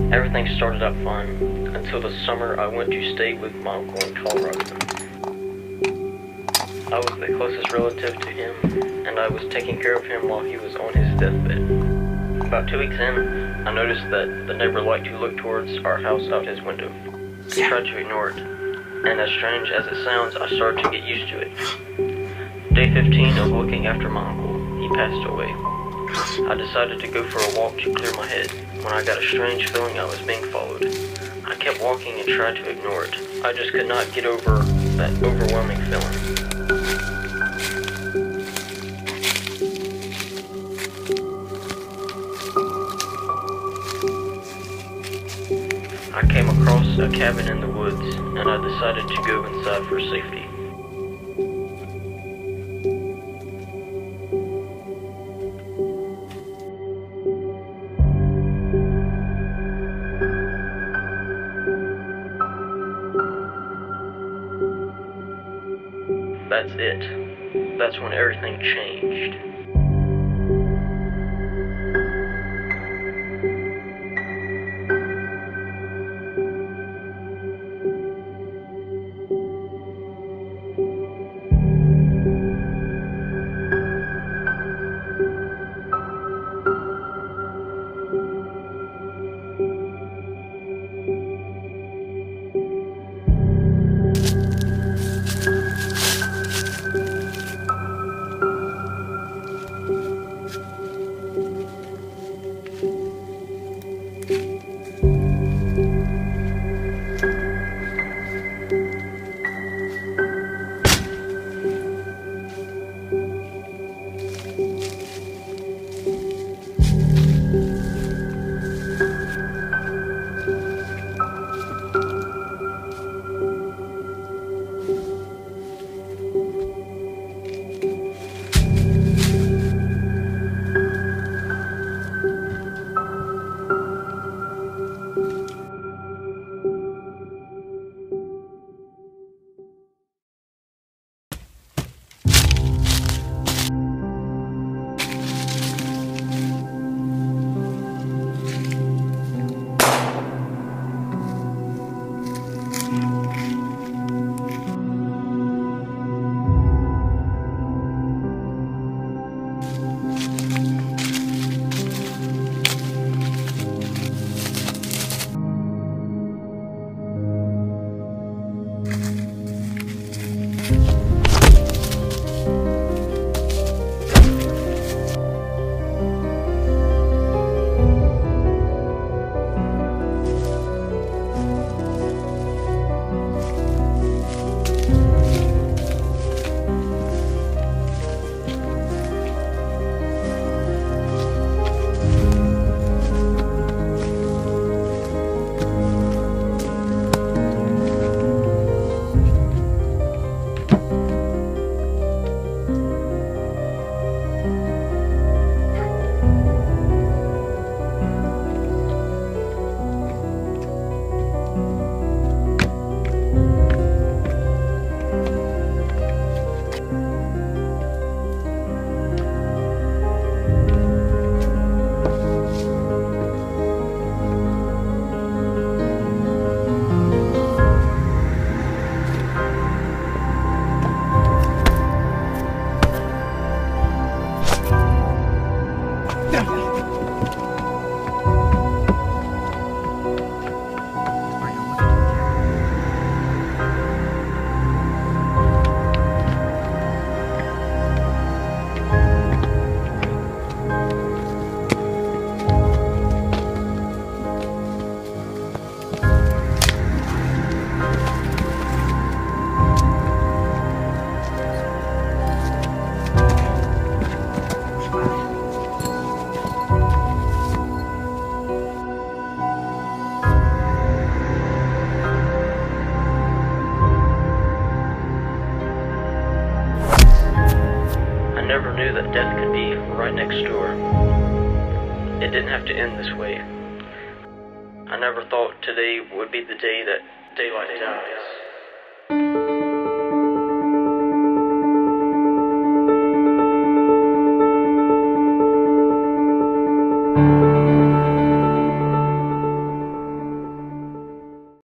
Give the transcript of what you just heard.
Everything started out fine until the summer I went to stay with my uncle in Colorado. I was the closest relative to him, and I was taking care of him while he was on his deathbed. About 2 weeks in, I noticed that the neighbor liked to look towards our house out his window. He tried to ignore it, and as strange as it sounds, I started to get used to it. Day 15 of looking after my uncle, he passed away. I decided to go for a walk to clear my head when I got a strange feeling I was being followed. I kept walking and tried to ignore it. I just could not get over that overwhelming feeling. I came across a cabin in the woods, and I decided to go inside for safety. That's it. That's when everything changed. Never knew that death could be right next door. It didn't have to end this way. I never thought today would be the day that daylight dies.